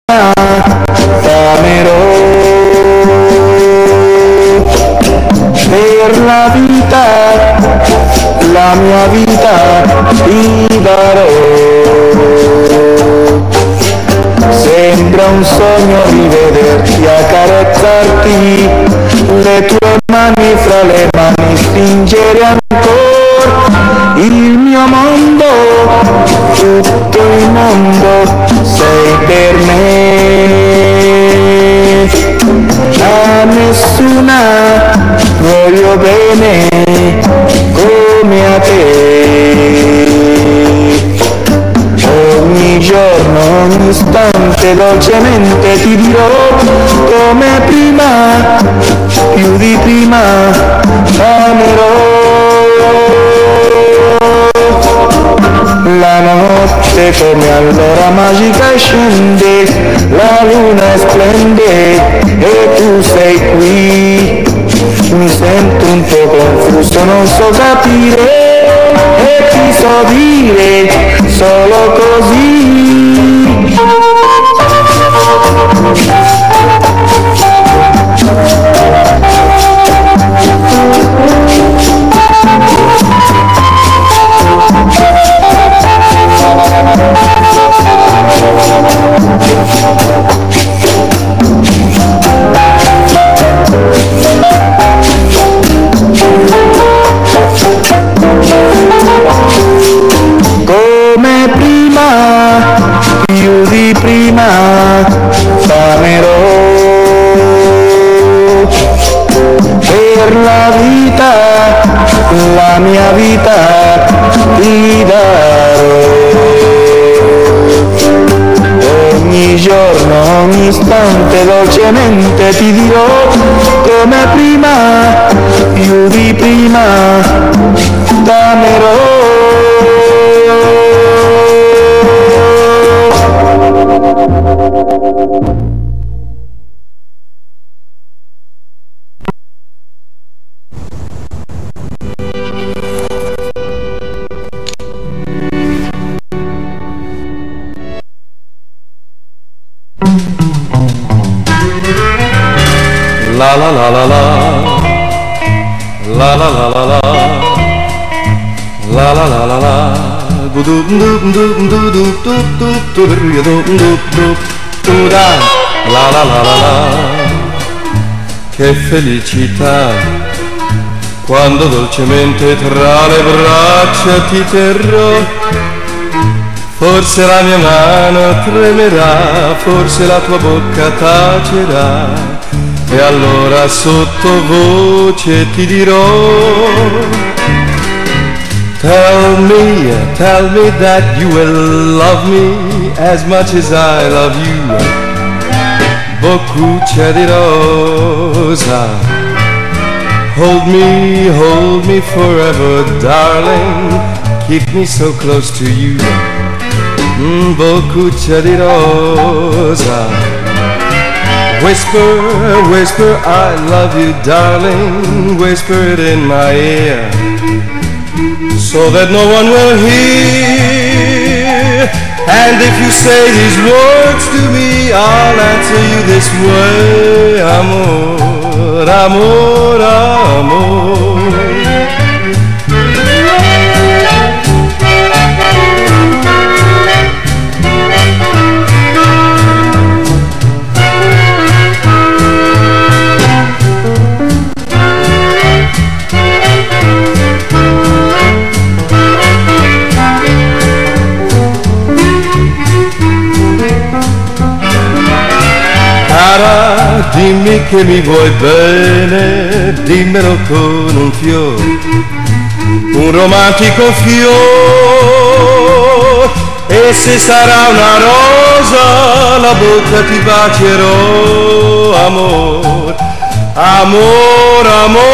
t'amerò, per la vita, la mia vita ti darò. Sembra un sogno rivederti, accarezzarti, le tue mani fra le mani stringere ancora. Il mio mondo, tutto il mondo sei per me. A nessuna voglio bene come a te. Ogni giorno, ogni istante dolcemente ti dirò come prima, più di prima amerò. La notte come allora magica scende, la luna splende e tu sei qui. Mi sento un po' confuso, non so capire e ti so dire solo così. Come prima, più di prima, t'amerò, per la vita, la mia vita ti darò. Ogni giorno, ogni istante dolcemente ti dirò come prima, più di prima, t'amerò. La la la la la, la la la la la, la la la la la, la la la la. Che felicità quando dolcemente tra le braccia ti terrò. Forse la mia mano tremerà, forse la tua bocca tacerà, e allora sottovoce ti dirò: tell me that you will love me as much as I love you. Boccuccia di rosa, hold me forever, darling, keep me so close to you. Boccuccia di rosa, whisper, whisper, I love you, darling, whisper it in my ear, so that no one will hear. And if you say these words to me, I'll answer you this way: amor, amor, amor. Dimmi che mi vuoi bene, dimmelo con un fiore, un romantico fiore, e se sarà una rosa la bocca ti bacerò, amor, amor,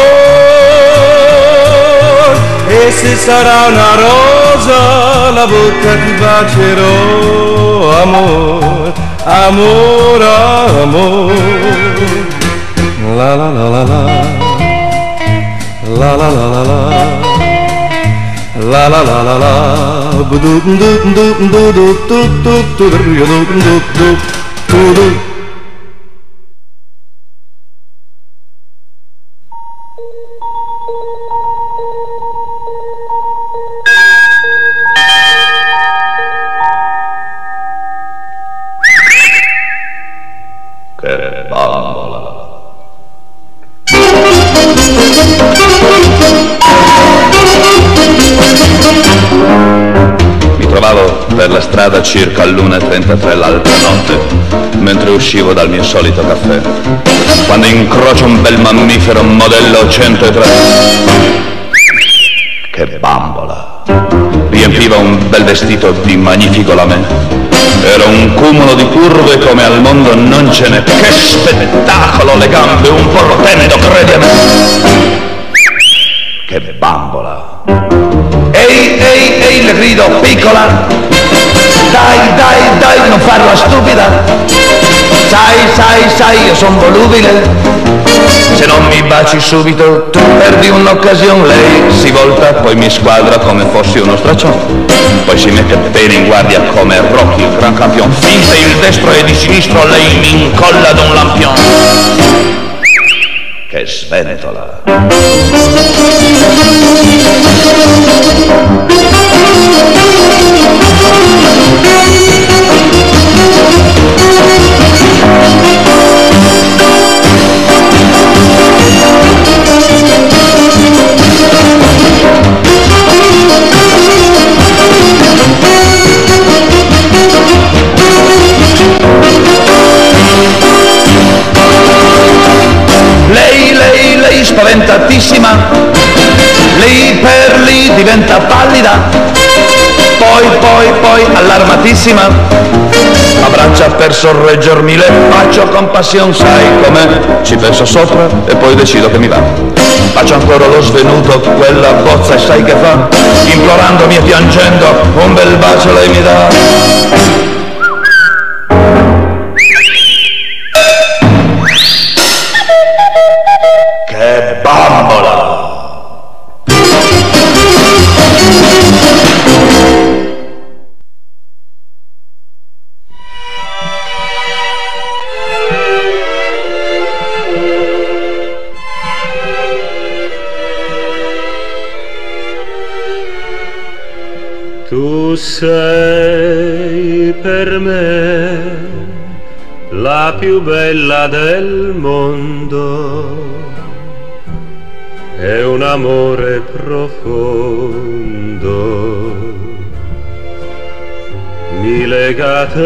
amor, e se sarà una rosa la bocca ti bacerò, amor, amor, amor. La la la la la, la la la la la, la la la la la, tu. Che bambola. Mi trovavo per la strada circa all'1:33 l'altra notte, mentre uscivo dal mio solito caffè, quando incrocio un bel mammifero modello 103. Che bambola! Riempiva un bel vestito di magnifico lamè. Era un cumulo di curve come al mondo non ce n'è. Che spettacolo! Le gambe un po' rotenedo, credi a me. Che bambola! Ehi, ehi, ehi, le grido, piccola! Dai, non farla stupida! Sai, io son volubile! Se non mi baci subito tu perdi un'occasione. Lei si volta, poi mi squadra come fossi uno straccione. Poi si mette bene in guardia come Rocky, il gran campione. Finte il destro e di sinistro, lei mi incolla ad un lampione. Che sventola! Lei spaventatissima, lì per lì diventa pallida, poi allarmatissima, abbraccia per sorreggermi, le faccio compassione, sai com'è, ci penso sopra e poi decido che mi va. Faccio ancora lo svenuto, quella bozza e sai che fa, implorandomi e piangendo, un bel bacio lei mi dà. Che bambola! Tu sei per me la più bella del mondo. È un amore profondo, mi lega a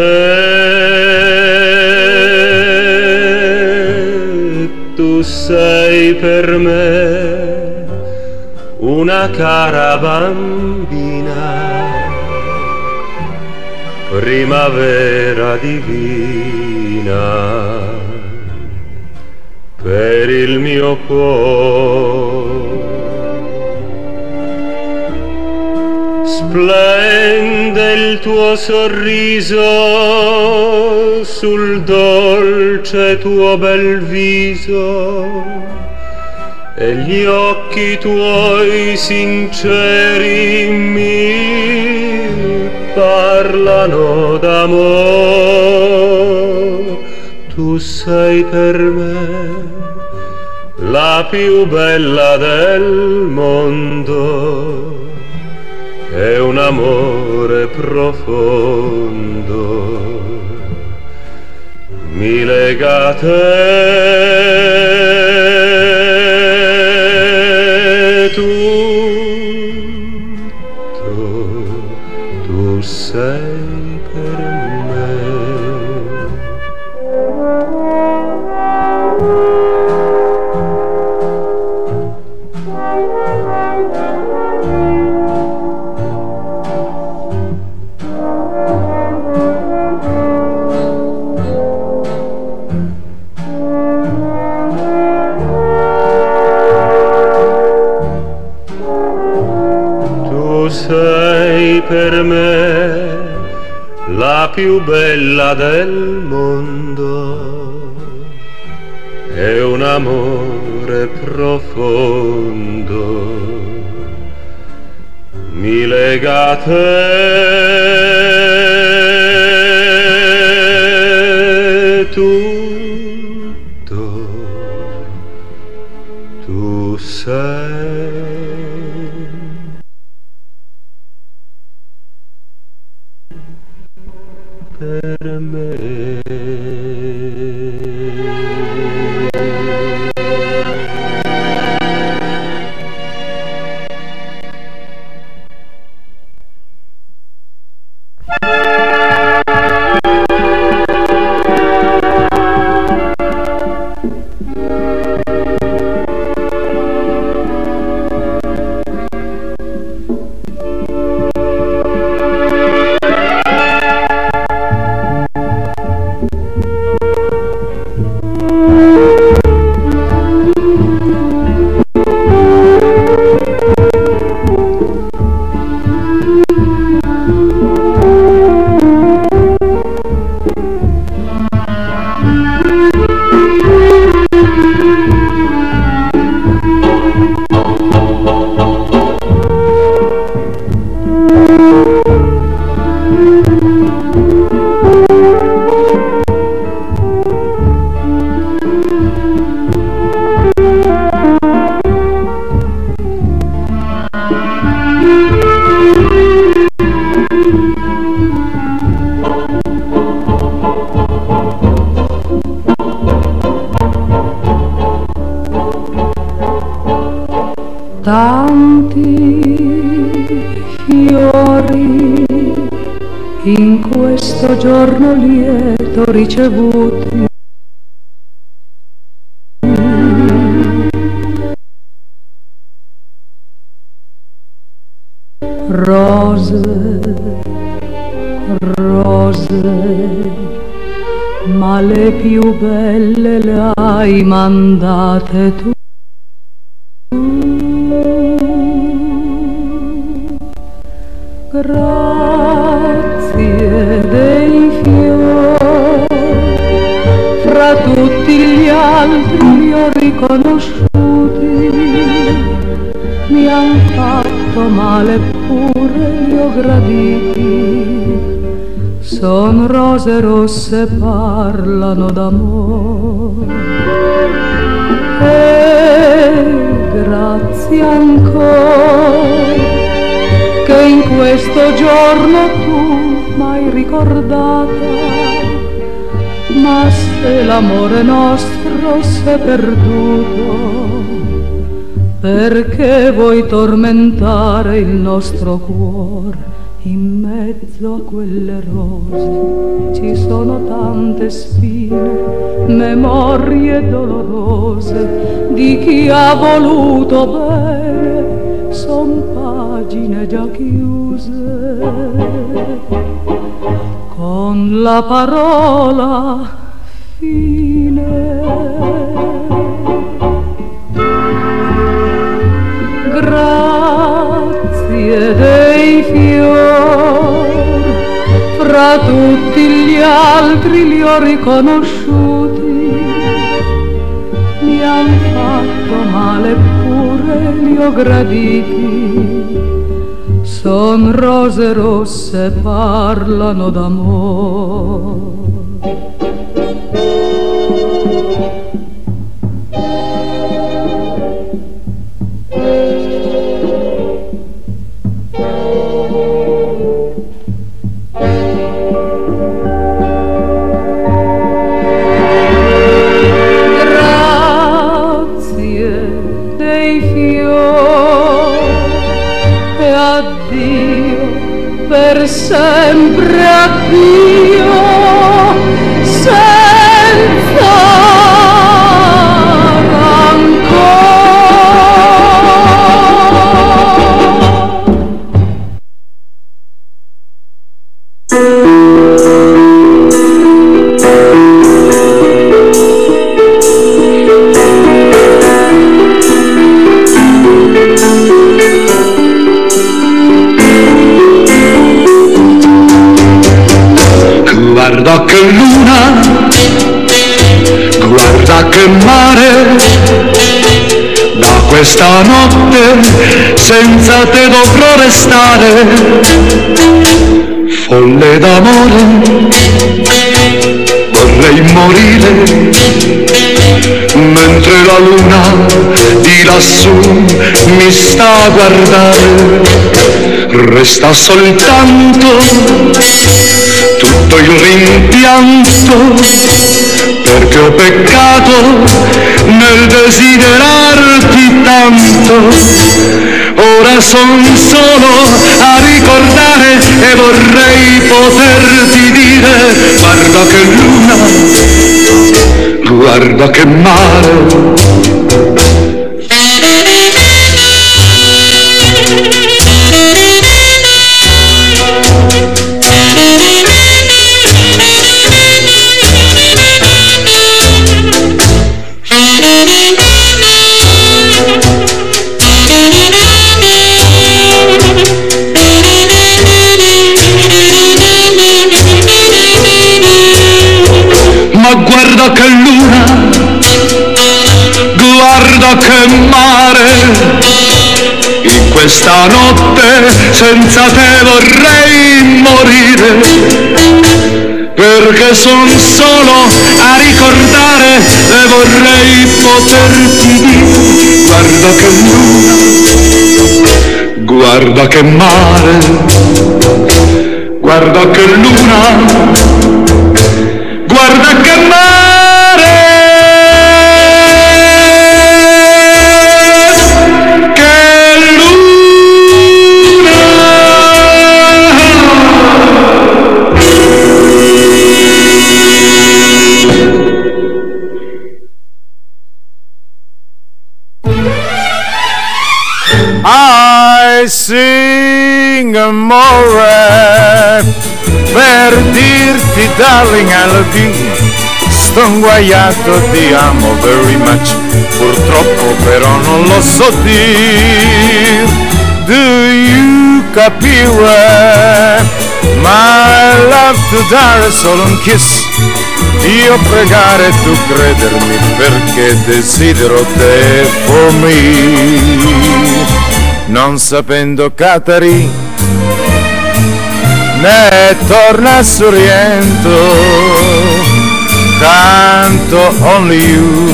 te. Tu sei per me una cara bambina, primavera divina per il mio cuore. Splende il tuo sorriso sul dolce tuo bel viso e gli occhi tuoi sinceri mi parlano d'amore. Tu sei per me la più bella del mondo, è un amore profondo, mi lega a te. Tu sei per me. Sei per me la più bella del mondo, è un amore profondo, mi lega a te. tutto tu sei. Per me tanti fiori in questo giorno lieto ricevuti, rose, rose, ma le più belle le hai mandate tu. Grazie dei fiori, fra tutti gli altri li ho riconosciuti, mi han fatto male eppure li ho graditi, son rose rosse, parlano d'amore. E grazie ancora che in questo giorno tu m'hai ricordata, ma se l'amore nostro s'è perduto, perché vuoi tormentare il nostro cuore? In mezzo a quelle rose ci sono tante spine, memorie dolorose di chi ha voluto bene, son pagine già chiuse. Con la parola fine, grazie dei fiori, fra tutti gli altri li ho riconosciuti, mi han fatto male eppure li ho graditi, son rose rosse, parlano d'amore. Per sempre addio, senza Guarda che luna, guarda che mare, da questa notte senza te dovrò restare. Folle d'amore, vorrei morire, mentre la luna di lassù mi sta a guardare. Resta soltanto tutto il rimpianto, perché ho peccato nel desiderarti tanto. Ora son solo a ricordare e vorrei poterti dire: guarda che luna, guarda che mare. Ma guarda che luna, guarda che mare, in questa notte senza te vorrei morire, perché son solo a ricordare e vorrei poterti dire: guarda che luna, guarda che mare, guarda che luna, guarda che mare, che luna. I sing amore per dirti darling I love you. Sto inguaiato, ti amo very much, purtroppo però non lo so dir. Do you capire? My love to dare solo un kiss, io pregare tu credermi, perché desidero te for me. Non sapendo Catari né torna Sorrento, canto only you,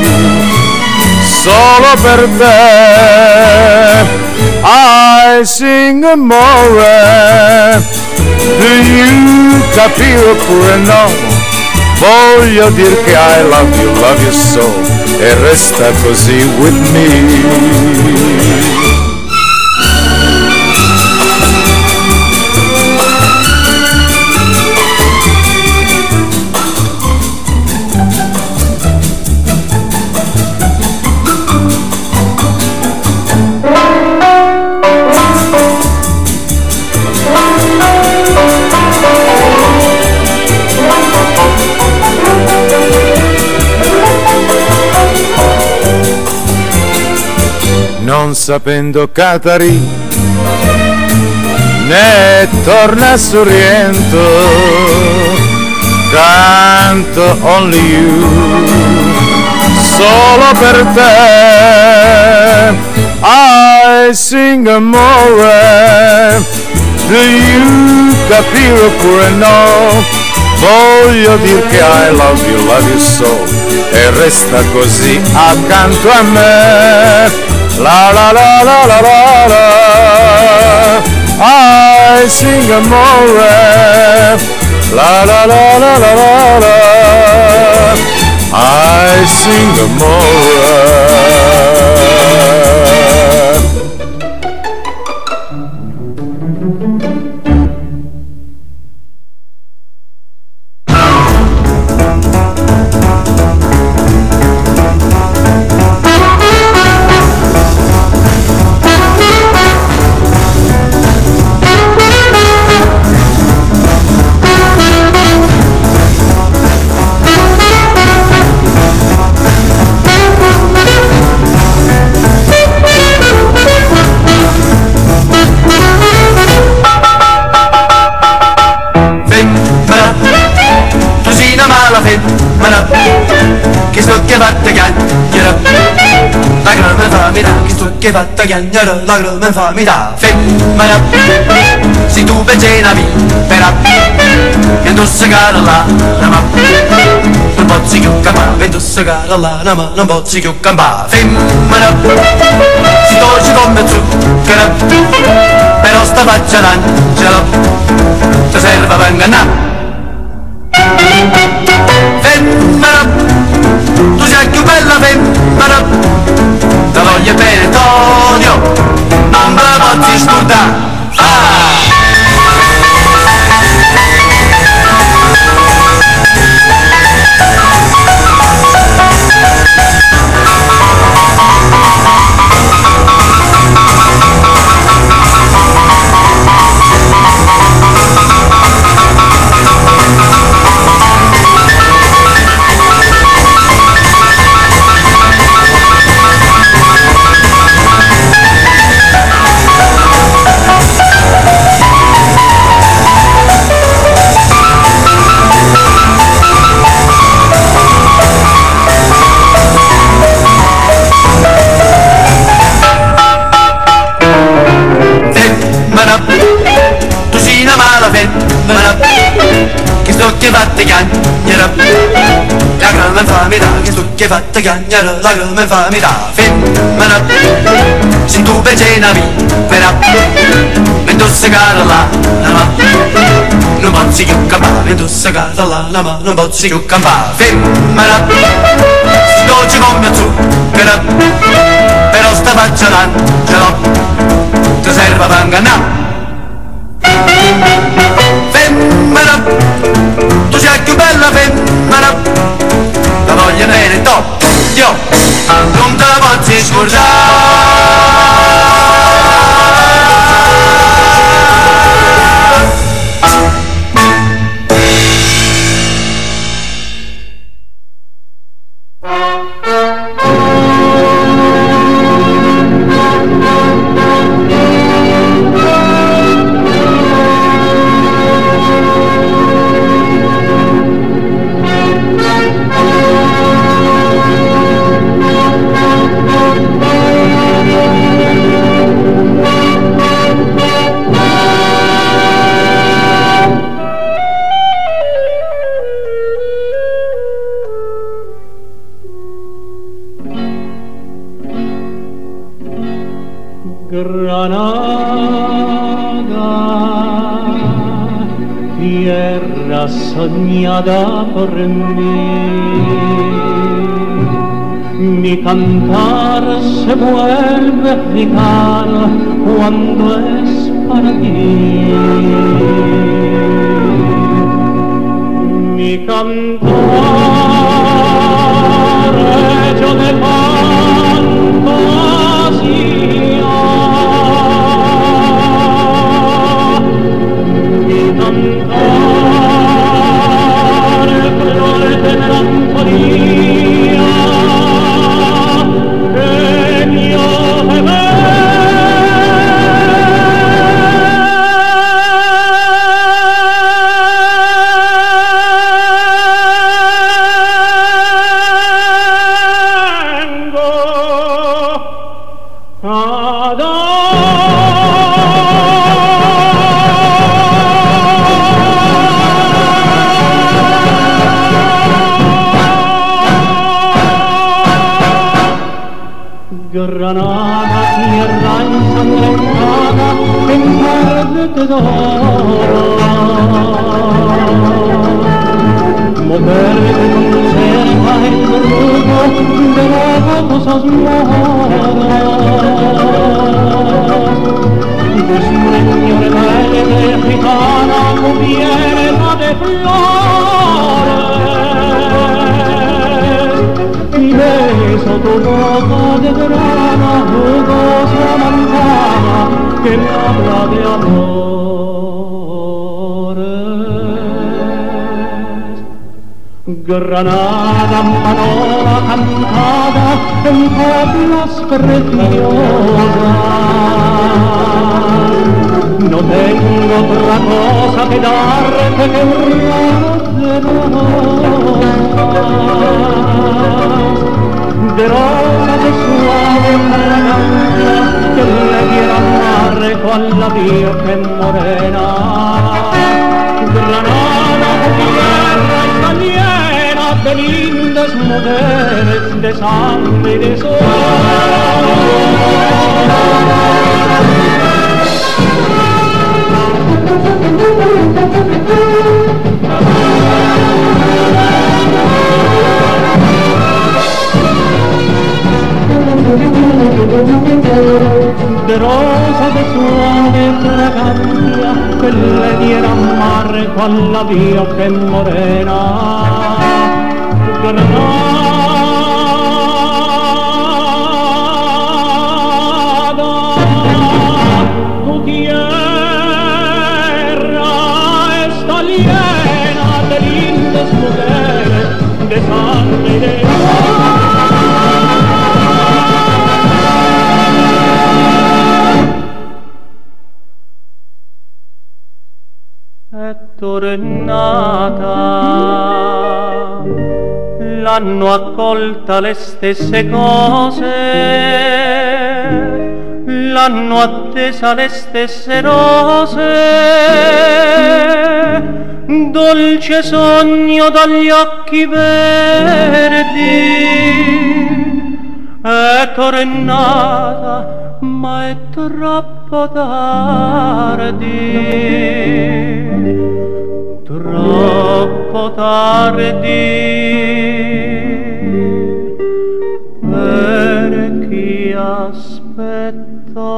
solo per te. I sing amore, do you capire oppure no? Voglio dir che I love you so, e resta così with me. Non sapendo Catari né torna Sorrento, canto only you, solo per te. I sing amore, do you capire oppure no? Voglio dir che I love you so, e resta così accanto a me. La la la la la la la, I sing amore. La la la la la la la, I sing amore. Che sto che fatta chiacchiera, lacrime fammi da. Che sto che fatta chiacchiera, lacrime fammi da. Femmina, se tu pensi una vipera, che tu sei cara là, ma tossicare l'ana ma non posso più campare. Femmina, si dolce come zucchero, però sta faccia d'angelo ti serve per ingannare. Femmina, tu sei più bella femmina, ti voglio bene t'odio, non me la posso scordare. Tu sei una mala femmina che sto che fatta chiagnere, lacrime infamita che sto che fatta chiagnere, lacrime infamita. Femmina, se tu pensi una vipera mi intossicare l'anima, non posso più campare, mi intossicare l'anima, non posso più campare. Femmina, si dolce come zucchero, però sta faccia d'angelo ti serve per ingannare. Femmina, tu sei più bella femmina, la voglio bene t'odio, non te la posso scordare. Granada, tierra soñada por mí, mi cantar se vuelve africano cuando es para ti. Mi cantar hecho de fantasía, cantar flores de melancolía que yo te vengo a dar. Granada, tierra ensangrentada en verde te d'oro, mujer que conserva el fruto de las cosas moras, tu sueño rebelde gitana cubierta de flores, y beso tu boca de grana, jugosa manzana que me habla de amores. Granada, manora cantada en coplas preciosas, no tengo otra cosa que darte que un ramo de rosas de suave fragancia que le quiera amare con la Virgen morena. Granada, tierra italiana de lindas mujeres de sangre y de sol. De rosa de suave fragancia que le diera marco alla Virgen morena. Granada, tu tierra está llena de lindas mujeres de sangre y de tornata, l'hanno accolta le stesse cose, l'hanno attesa le stesse rose, dolce sogno dagli occhi verdi, è tornata ma è troppo tardi. Troppo tardi per chi aspetta.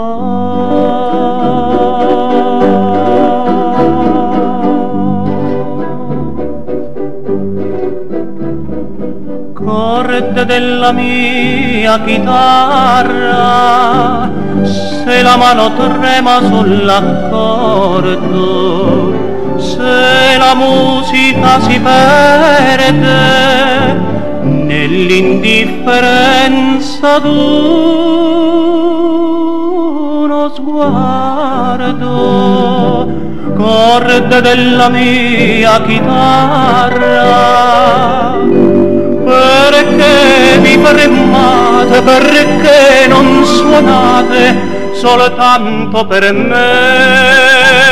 Corde della mia chitarra, se la mano trema sull'accordo, se la musica si perde nell'indifferenza d'uno sguardo, corde della mia chitarra, perché vi fermate, perché non suonate soltanto per me?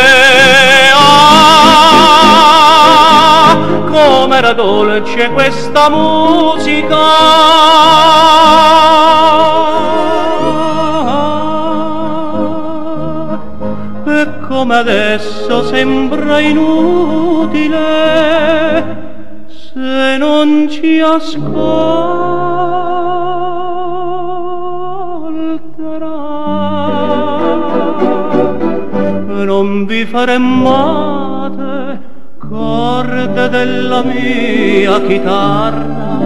Com'era dolce questa musica, e come adesso sembra inutile se non ci ascolterà. Non vi fermate, corde della mia chitarra,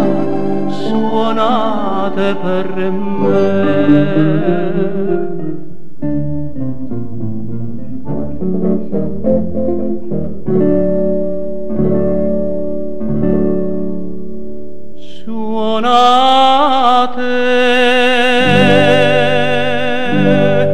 suonate per me. Suonate